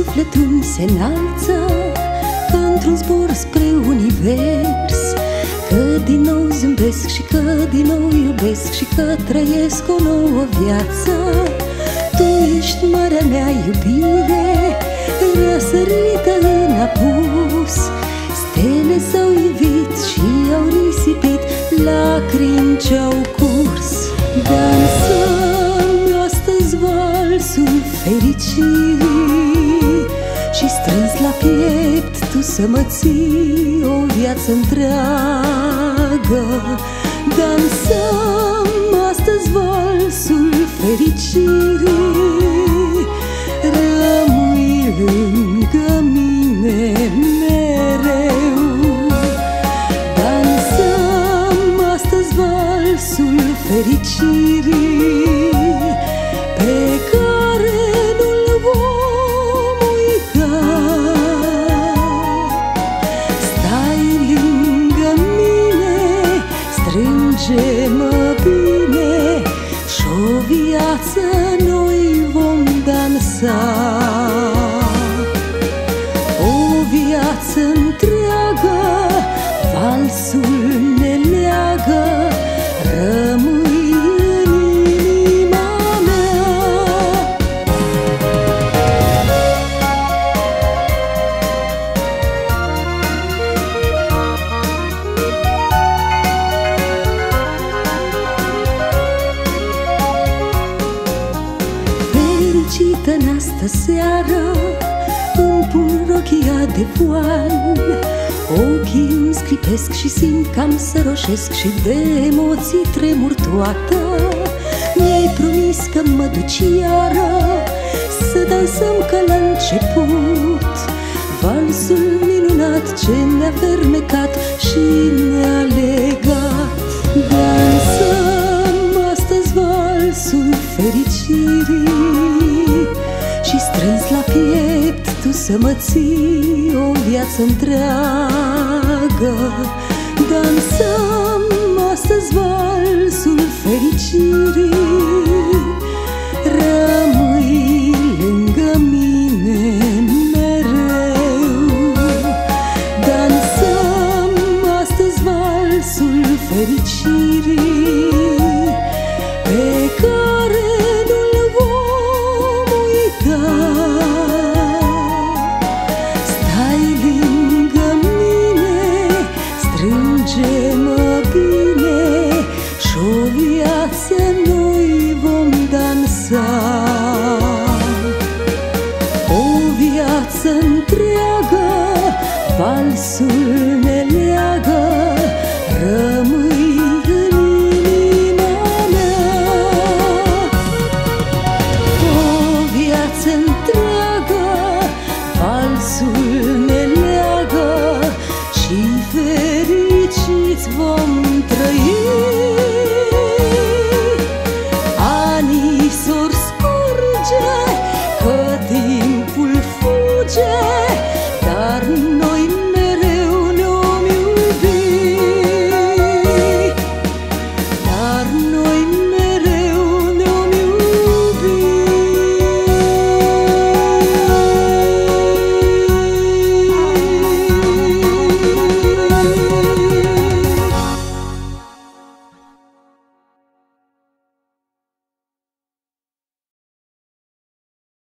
sufletul se înalță ca într-un zbor spre univers, că din nou zâmbesc și că din nou iubesc și că trăiesc o nouă viață. Tu ești marea mea iubire, răsărită în apus. Stele s-au ivit și au risipit lacrimi ce-au curs. Dansăm astăzi valsul fericirii și strâns la piept tu să mă ții o viață întreagă. Dansăm astăzi valsul fericirii, rămâi lângă mine mereu. Dansăm astăzi valsul fericirii pe care nu-l vom uita. Stai lângă mine, strânge-mă bine și-o viață noi vom dansa. O viață întreagă, valsul ne leagă, rămâi în inima mea. Fericită în astă seară îmi pun rochia de voal, ochii îmi sclipesc și simt că am să roșesc și de emoții tremur toată. Mi-ai promis că mă duci iară să dansăm ca la început, valsul minunat ce ne-a fermecat și ne-a legat. Dansăm astăzi valsul fericirii și strâns la piept tu să mă ții o viață întreagă. Dansăm astăzi valsul fericirii, rămâi lângă mine mereu. Dansăm astăzi valsul fericirii pe care nu-l vom uita. Stai lângă mine, strânge-mă